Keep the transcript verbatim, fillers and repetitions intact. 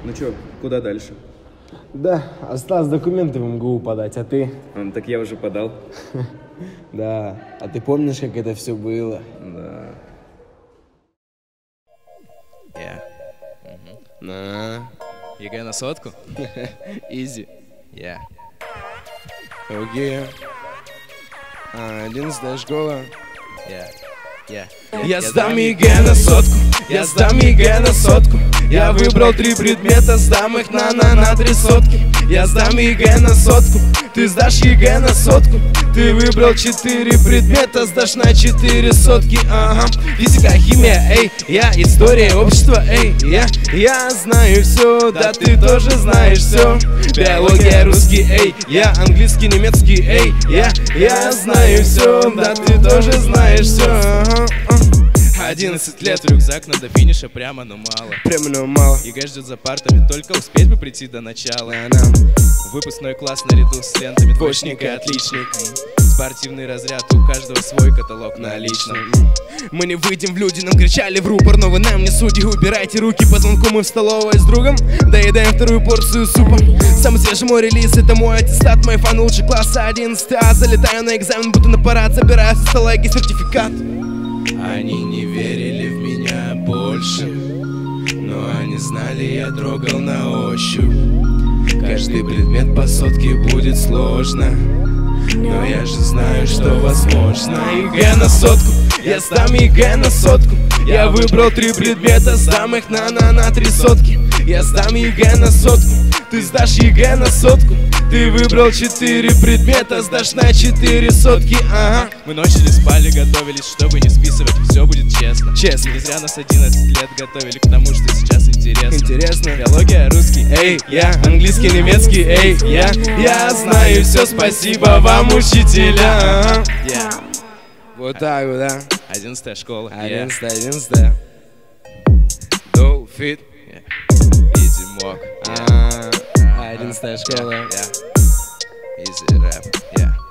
Ну чё, куда дальше? Да, осталось документы в эм гэ у подать, а ты? А, так я уже подал. Да, а ты помнишь, как это все было? Да. Я. На. ЕГЭ на сотку? Изи. Я. Окей. А, одиннадцатая школа. Я. Я. Я сдам ЕГЭ на сотку, я сдам ЕГЭ на сотку. Я выбрал три предмета, сдам их на на на три сотки. Я сдам ЕГЭ на сотку, ты сдашь ЕГЭ на сотку. Ты выбрал четыре предмета, сдашь на четыре сотки. Ага, физика, химия, эй, я история, общество, эй, я, я знаю все, да ты тоже знаешь все. Биология, русский, эй, я английский, немецкий, эй, я, я знаю все, да ты тоже знаешь все. Ага, ага. Одиннадцать лет, рюкзак, но до финиша прямо, но мало. Прямо, но мало. ЕГЭ ждет за партами, только успеть бы прийти до начала. Нам. Выпускной класс наряду с лентами, двоечник и отличник. Спортивный разряд, у каждого свой каталог наличным. Мы не выйдем в люди, нам кричали в рупор, но вы нам не судьи. Убирайте руки по звонку, мы в столовой с другом доедаем вторую порцию супа. Самый свежий мой релиз, это мой аттестат. Мои фаны лучше класса одиннадцать А. Залетаю на экзамен, будто на парад, забираю со стола сертификат. Они не верили в меня больше, но они знали, я трогал на ощупь. Каждый предмет по сотке будет сложно, но я же знаю, что возможно. ЕГЭ на сотку, я сдам ЕГЭ на сотку. Я выбрал три предмета, сдам их на на на три сотки. Я сдам ЕГЭ на сотку, ты сдашь ЕГЭ на сотку. Ты выбрал четыре предмета, сдашь на четыре сотки. Ага. Мы ночью не спали, готовились, чтобы не списывать. Все будет честно. Честно. Не зря нас одиннадцать лет готовили к тому, что сейчас интересно. Интересно. Биология, русский, Эй, я английский, немецкий, эй, я, я знаю все, спасибо вам, учителя. Ага. Я. Вот так вот, да. Одиннадцатая школа. Одиннадцатая, одиннадцатая. Доу, фит. Изи мок. А, одиннадцатая школа. Изи рэп.